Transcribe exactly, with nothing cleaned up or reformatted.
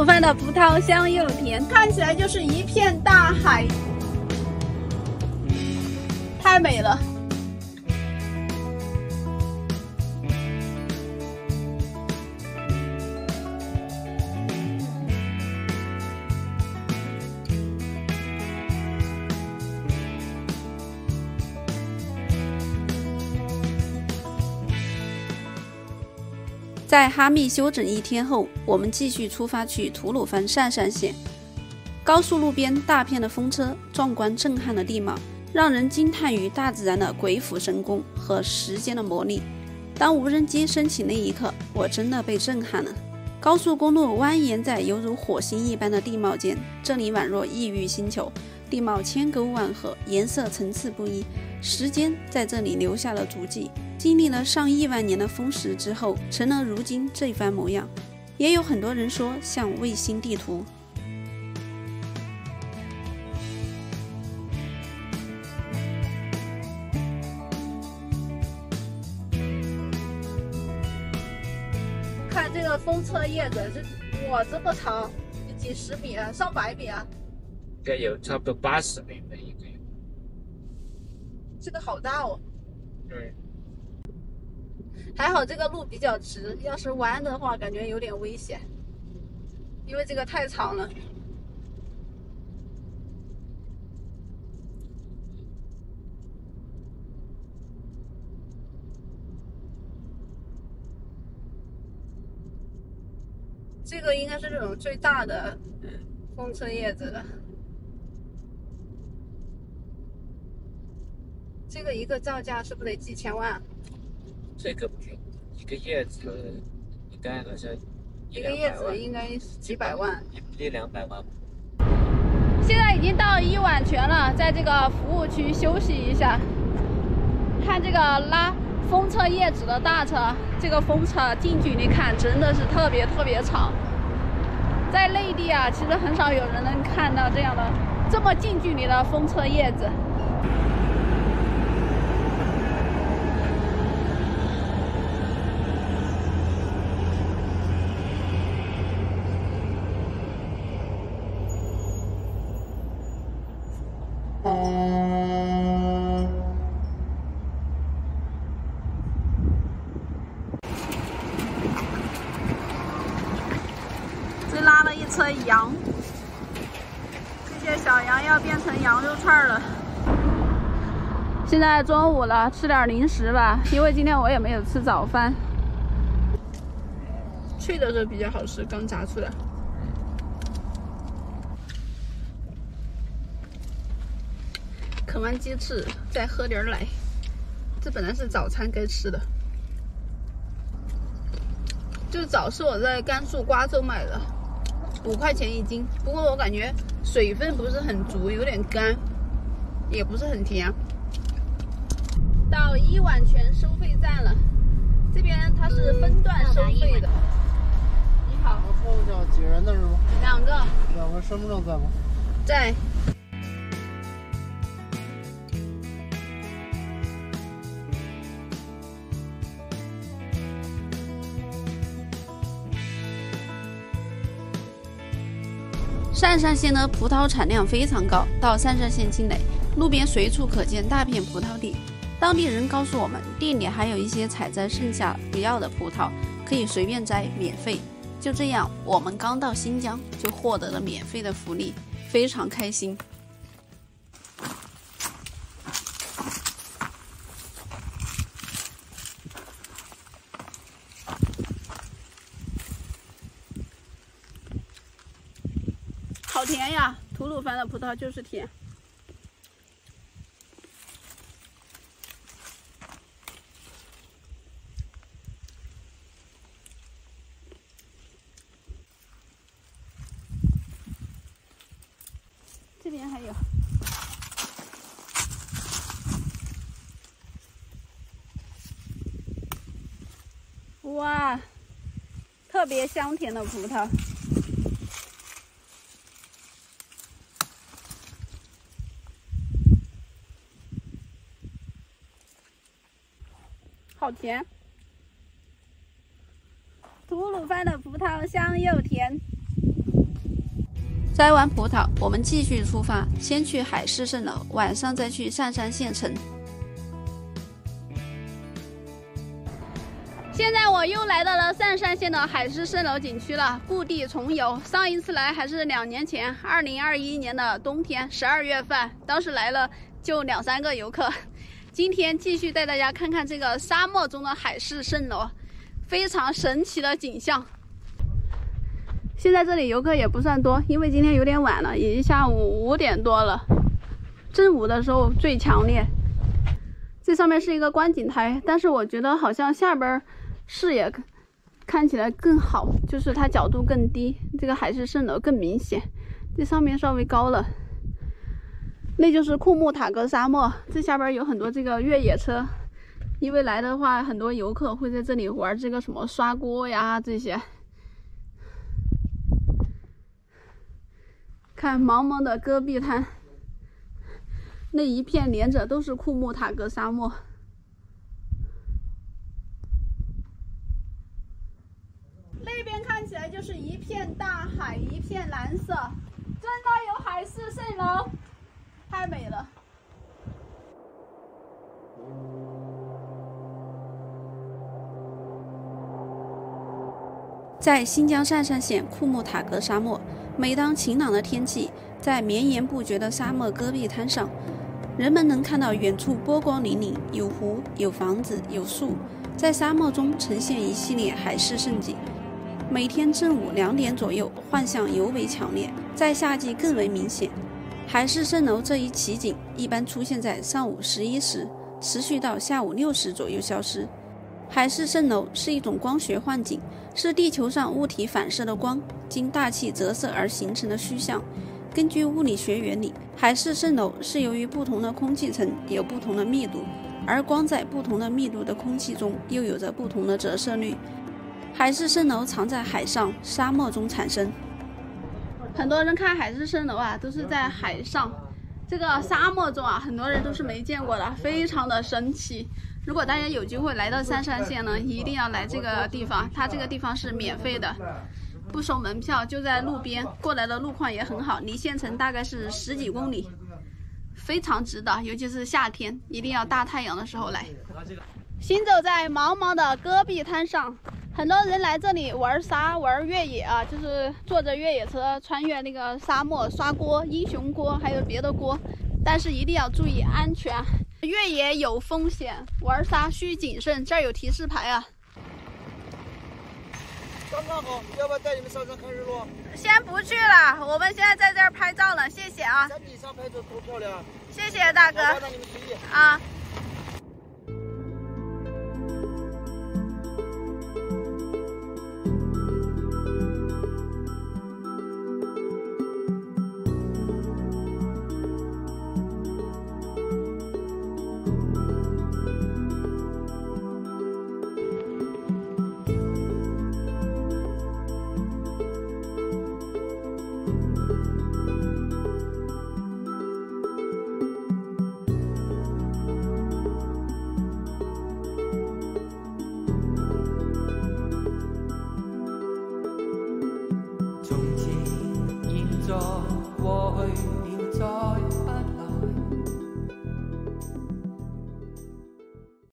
鲁番的葡萄香又甜，看起来就是一片大海，太美了。在哈密休整一天后，我们继续出发去吐鲁番鄯善县。高速路边大片的风车，壮观震撼的地貌，让人惊叹于大自然的鬼斧神工和时间的魔力。当无人机升起那一刻，我真的被震撼了。高速公路蜿蜒在犹如火星一般的地貌间，这里宛若异域星球，地貌千沟万壑，颜色层次不一，时间在这里留下了足迹。经历了上亿万年的风蚀之后，成了如今这番模样。也有很多人说像卫星地图。看这个风车叶子，这哇这么长，几十米啊，上百米啊， 应该有差不多八十米的一个。 这个好大哦。 对。 还好这个路比较直，要是弯的话，感觉有点危险，因为这个太长了。这个应该是这种最大的风车叶子了。这个一个造价是不是得几千万？ 这个不用，一个叶子应该好像一个叶子应该几百万， 一两百万。 现在已经到伊碗泉了，在这个服务区休息一下。看这个拉风车叶子的大车，这个风车近距离看真的是特别特别长。在内地啊，其实很少有人能看到这样的这么近距离的风车叶子。这拉了一车羊，这些小羊要变成羊肉串了。现在中午了，吃点零食吧，因为今天我也没有吃早饭。脆的时候比较好吃，刚炸出来。啃完鸡翅，再喝点奶。这本来是早餐该吃的。这个枣是我在甘肃瓜州买的，五块钱一斤。不过我感觉水分不是很足，有点干，也不是很甜。到伊碗泉收费站了，这边它是分段收费的。你好， 后脚几人的是吗？ 两个。 两个身份证在吗？ 在。鄯善县的葡萄产量非常高，到鄯善县境内，路边随处可见大片葡萄地。当地人告诉我们，地里还有一些采摘剩下不要的葡萄，可以随便摘，免费。就这样，我们刚到新疆就获得了免费的福利，非常开心。好甜呀！吐鲁番的葡萄就是甜。这边还有。哇，特别香甜的葡萄。好甜！吐鲁番的葡萄香又甜。 摘完葡萄，我们继续出发，先去海市蜃楼，晚上再去上山县城。现在我又来到了上山县的海市蜃楼景区了，故地重游。上一次来还是两年前，二零二一年的冬天十二月份，当时来了就两三个游客。今天继续带大家看看这个沙漠中的海市蜃楼，非常神奇的景象。现在这里游客也不算多，因为今天有点晚了，已经下午五点多了。正午的时候最强烈。这上面是一个观景台，但是我觉得好像下边视野看起来更好，就是它角度更低，这个海市蜃楼更明显。这上面稍微高了，那就是库木塔格沙漠。这下边有很多这个越野车，因为来的话，很多游客会在这里玩这个什么刷锅呀这些。看茫茫的戈壁滩，那一片连着都是库木塔格沙漠。那边看起来就是一片大海，一片蓝色，真的有海市蜃楼，太美了。在新疆上山县库木塔格沙漠，每当晴朗的天气，在绵延不绝的沙漠戈壁滩上，人们能看到远处波光粼粼，有湖，有房子，有树，在沙漠中呈现一系列海市蜃景。每天正午两点左右，幻象尤为强烈，在夏季更为明显。海市蜃楼这一奇景一般出现在上午十一时，持续到下午六时左右消失。海市蜃楼是一种光学幻景，是地球上物体反射的光经大气折射而形成的虚像。根据物理学原理，海市蜃楼是由于不同的空气层有不同的密度，而光在不同的密度的空气中又有着不同的折射率。海市蜃楼常在海上、沙漠中产生。很多人看海市蜃楼啊，都是在海上，这个沙漠中啊，很多人都是没见过的，非常的神奇。如果大家有机会来到上山县呢，一定要来这个地方，它这个地方是免费的，不收门票，就在路边，过来的路况也很好，离县城大概是十几公里，非常值得，尤其是夏天，一定要大太阳的时候来。行走在茫茫的戈壁滩上，很多人来这里玩沙、玩越野啊，就是坐着越野车穿越那个沙漠，刷锅、英雄锅，还有别的锅，但是一定要注意安全。越野有风险，玩沙需谨慎。这儿有提示牌啊。 刚刚好，要不要带你们上山看日落？ 先不去了，我们现在在这儿拍照了，谢谢啊。 山顶上拍照多漂亮！ 谢谢大哥。 好，那你们随意啊。